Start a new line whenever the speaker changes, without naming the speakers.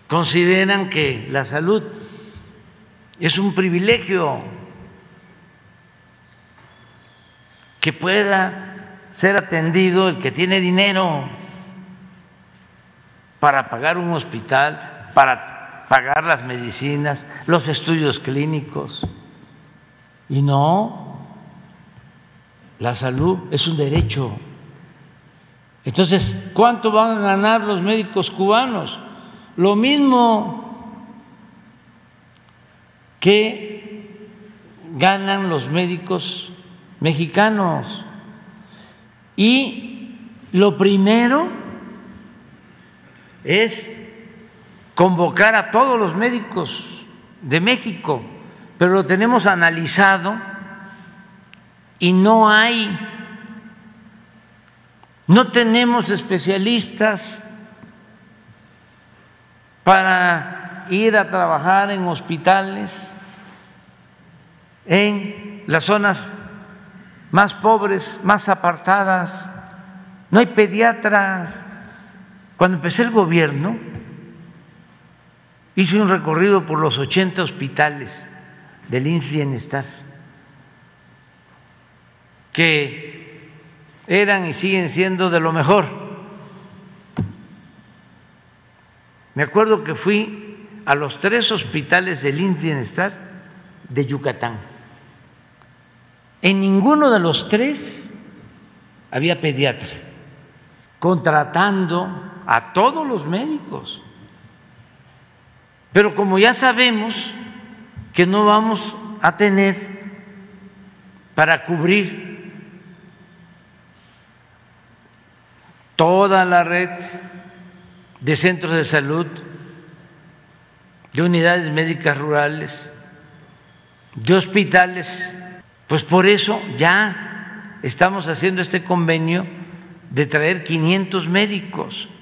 consideran que la salud es un privilegio, que pueda ser atendido el que tiene dinero para pagar un hospital, para pagar las medicinas, los estudios clínicos. Y no, la salud es un derecho. Entonces, ¿cuánto van a ganar los médicos cubanos? Lo mismo que ganan los médicos mexicanos. Y lo primero es convocar a todos los médicos de México, pero lo tenemos analizado y no tenemos especialistas para ir a trabajar en hospitales en las zonas más pobres, más apartadas. No hay pediatras. Cuando empecé el gobierno, hice un recorrido por los 80 hospitales del IMSS Bienestar, que eran y siguen siendo de lo mejor. Me acuerdo que fui a los 3 hospitales del IMSS Bienestar de Yucatán. En ninguno de los 3 había pediatra, contratando a todos los médicos. Pero como ya sabemos que no vamos a tener para cubrir toda la red de centros de salud, de unidades médicas rurales, de hospitales, pues por eso ya estamos haciendo este convenio de traer 500 médicos